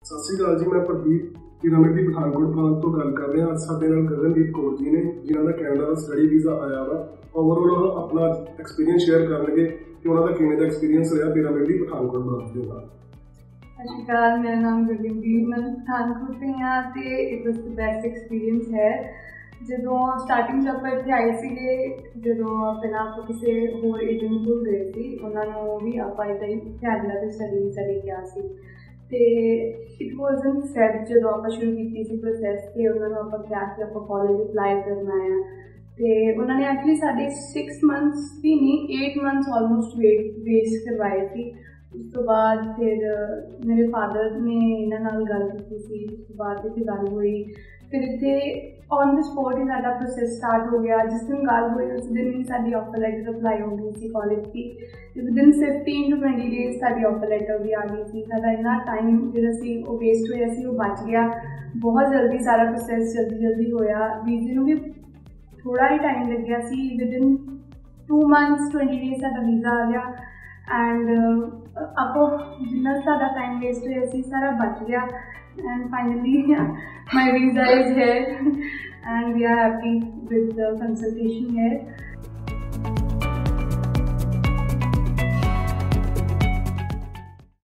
सत श्री अकाल जी, मैं प्रदीप पिरामिड की पठानकोट प्रांत तो गल कर रहा। साडे नाल गगनदीप कौर जी ने जिन्हों का कैनेडा का स्टडी वीज़ा आया वा। ओवरऑल अपना एक्सपीरियंस शेयर करनगे कि उन्होंने किवें दा एक्सपीरियंस रहा पिरामिड की पठानकोट प्रांत के नाल। सत श्री अकाल, मेरा नाम गगनदीप, मैं पठानकोट से हाँ तो it was the best experience है। जो स्टार्टिंग आप इतने आए थे, जो पहला आप किसी होर एजेंट को गए थे, उन्होंने भी आप इदा ही कैनेडा से स्टडी वीज़ा लेके आ सी। तो इट वॉज इन फैब जो आप शुरू की प्रोसैस, तो उन्होंने आप कहा कि आप कॉलेज अप्लाई करना है। तो उन्होंने एक्चुअली साढ़े 6 मंथ्स भी नहीं 8 मंथ्स ऑलमोस्ट वेट करवाए थे। उस तो बाद फिर मेरे फादर ने इन्होंने गल की सी, उस तो बाद इतने गल हुई, फिर इतने ऑन द स्पॉट ही साडा प्रोसैस स्टार्ट हो गया। जिस दिन गल हुई उस दिन ही साडी ऑफर लैटर अप्लाई हो गई सी कॉलेज की। विदिन 15 to 20 डेज साडी ऑफर लैटर भी आ गई सी। साडा इन्ना टाइम जो सी वो वेस्ट होया सी, वो बच गया। बहुत जल्दी सारा प्रोसैस जल्दी होया। वीज़े नूं भी थोड़ा ही टाइम लग गया सी। विदिन 2 months 20 डेज साडा वीज़ा आ गया एंड आपको जिन्ना साडा टाइम वेस्ट होया सी सारा बच गया। And finally my visa is here and we are happy with the consultation here.